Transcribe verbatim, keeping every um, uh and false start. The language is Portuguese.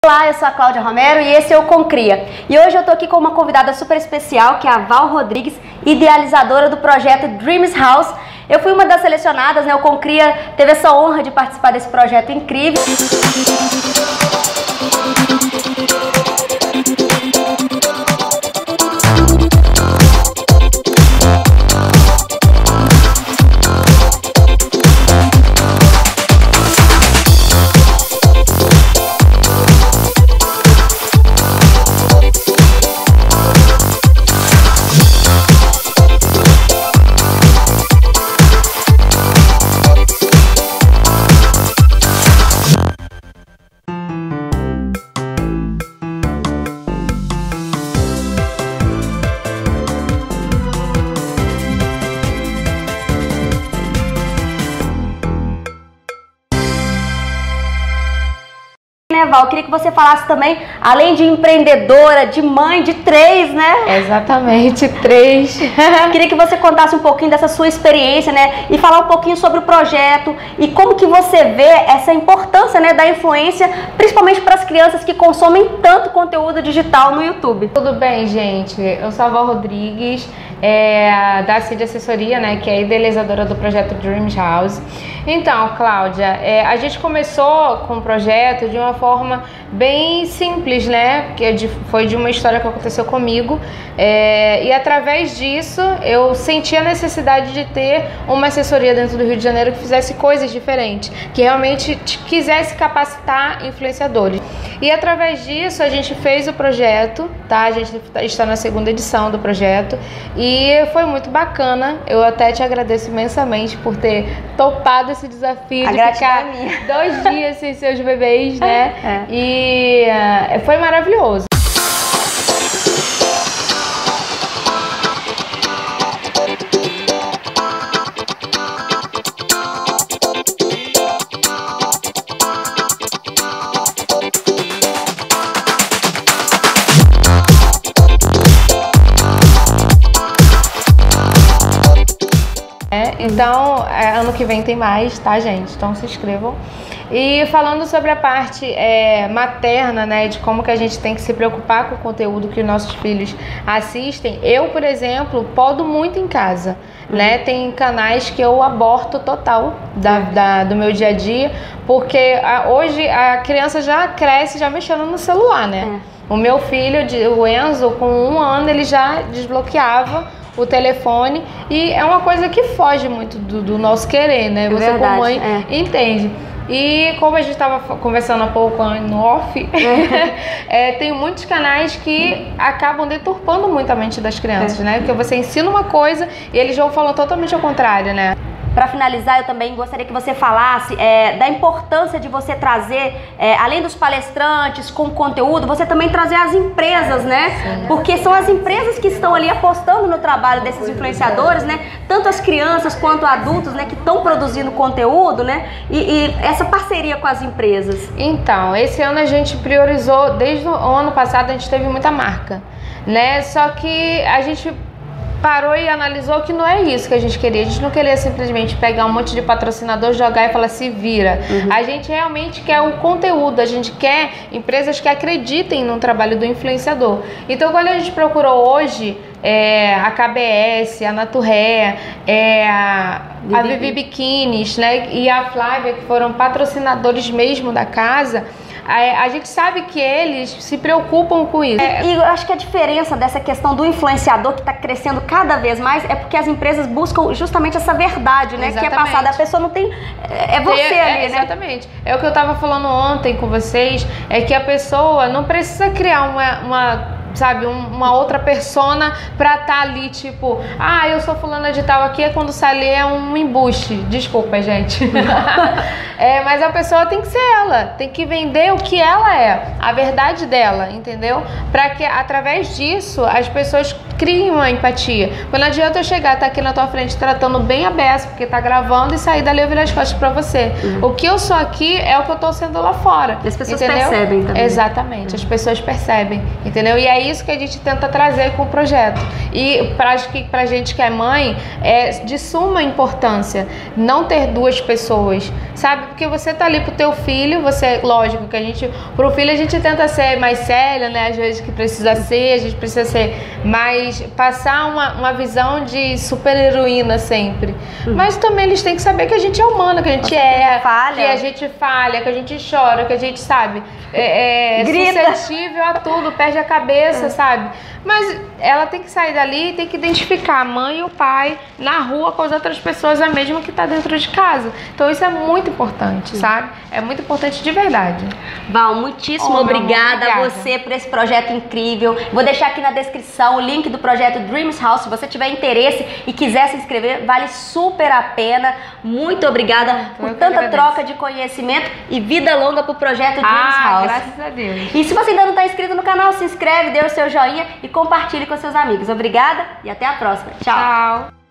Olá, eu sou a Cláudia Romero e esse é o Concria. E hoje eu tô aqui com uma convidada super especial, que é a Val Rodrigues, idealizadora do projeto Dreams House. Eu fui uma das selecionadas, né? O Concria teve essa honra de participar desse projeto incrível. Val, eu queria que você falasse também, além de empreendedora, de mãe de três, né? Exatamente, três. Queria que você contasse um pouquinho dessa sua experiência, né? E falar um pouquinho sobre o projeto e como que você vê essa importância, né, da influência, principalmente para as crianças que consomem tanto conteúdo digital no YouTube. Tudo bem, gente? Eu sou a Val Rodrigues, é, da C I D Assessoria, né, que é a idealizadora do projeto Dreams House. Então, Cláudia, é, a gente começou com o projeto de uma forma bem simples, né? Porque foi de uma história que aconteceu comigo, é, e através disso eu senti a necessidade de ter uma assessoria dentro do Rio de Janeiro que fizesse coisas diferentes, que realmente quisesse capacitar influenciadores. E através disso a gente fez o projeto, tá? A gente está na segunda edição do projeto e foi muito bacana. Eu até te agradeço imensamente por ter topado esse desafio de ficar dois dias sem seus bebês, né? É. E uh, foi maravilhoso. Então, é, ano que vem tem mais, tá, gente? Então se inscrevam. E falando sobre a parte é, materna, né, de como que a gente tem que se preocupar com o conteúdo que os nossos filhos assistem, eu, por exemplo, podo muito em casa, uhum. né? Tem canais que eu aborto total da, da, do meu dia a dia, porque a, hoje a criança já cresce já mexendo no celular, né? É. O meu filho, o Enzo, com um ano, ele já desbloqueava o telefone e é uma coisa que foge muito do, do nosso querer, né? Você, verdade, como mãe, é. entende. E como a gente estava conversando há pouco no off, é, tem muitos canais que acabam deturpando muito a mente das crianças, é. né? Porque você ensina uma coisa e eles vão falando totalmente ao contrário, né? Para finalizar, eu também gostaria que você falasse é, da importância de você trazer, é, além dos palestrantes com conteúdo, você também trazer as empresas, né? Sim. Porque são as empresas que estão ali apostando no trabalho desses influenciadores, né? Tanto as crianças quanto adultos, né? Que estão produzindo conteúdo, né? E, e essa parceria com as empresas. Então, esse ano a gente priorizou, desde o ano passado a gente teve muita marca, né? Só que a gente parou e analisou que não é isso que a gente queria. A gente não queria simplesmente pegar um monte de patrocinador, jogar e falar se vira. Uhum. A gente realmente quer o conteúdo, a gente quer empresas que acreditem no trabalho do influenciador. Então, quando a gente procurou hoje é, a K B S, a Naturré, é, a, a Vivi Biquínis, né, e a Flávia, que foram patrocinadores mesmo da casa, A, a gente sabe que eles se preocupam com isso. E, e eu acho que a diferença dessa questão do influenciador que está crescendo cada vez mais é porque as empresas buscam justamente essa verdade, né? Exatamente. Que é passada. A pessoa não tem... É você é, ali, é, né? Exatamente. É o que eu estava falando ontem com vocês, é que a pessoa não precisa criar uma... uma sabe, um, uma outra persona pra estar tá ali, tipo, ah, eu sou fulana de tal aqui, é quando sai ali é um embuste. Desculpa, gente. é, mas a pessoa tem que ser ela, tem que vender o que ela é, a verdade dela, entendeu? Pra que através disso as pessoas criem uma empatia. Quando não adianta eu chegar, tá aqui na tua frente tratando bem a beça, porque tá gravando, e sair dali eu virar as costas pra você. Uhum. O que eu sou aqui é o que eu tô sendo lá fora. E as pessoas entendeu? percebem também. Exatamente, as pessoas percebem, entendeu? E aí isso que a gente tenta trazer com o projeto. E pra, pra gente que é mãe, é de suma importância não ter duas pessoas, sabe? Porque você tá ali pro teu filho, você, lógico que a gente, pro filho a gente tenta ser mais séria, né? Às vezes que precisa ser, a gente precisa ser mais, passar uma, uma visão de super heroína sempre. Uhum. Mas também eles têm que saber que a gente é humana, que a gente é, falha. que a gente falha, que a gente chora, que a gente, sabe, é, é suscetível a tudo, perde a cabeça, uhum. sabe? Mas ela tem que sair dali e tem que identificar a mãe e o pai na rua com as outras pessoas, a mesma que está dentro de casa. Então isso é muito importante, sabe? É muito importante de verdade. Val, muitíssimo oh, obrigada a você por esse projeto incrível. Vou deixar aqui na descrição o link do projeto Dreams House. Se você tiver interesse e quiser se inscrever, vale super a pena. Muito obrigada por Eu tanta troca de conhecimento e vida longa pro projeto Dreams ah, House. Graças a Deus. E se você ainda não está inscrito no canal, se inscreve, dê o seu joinha e compartilhe com seus amigos. Obrigada e até a próxima. Tchau. Tchau.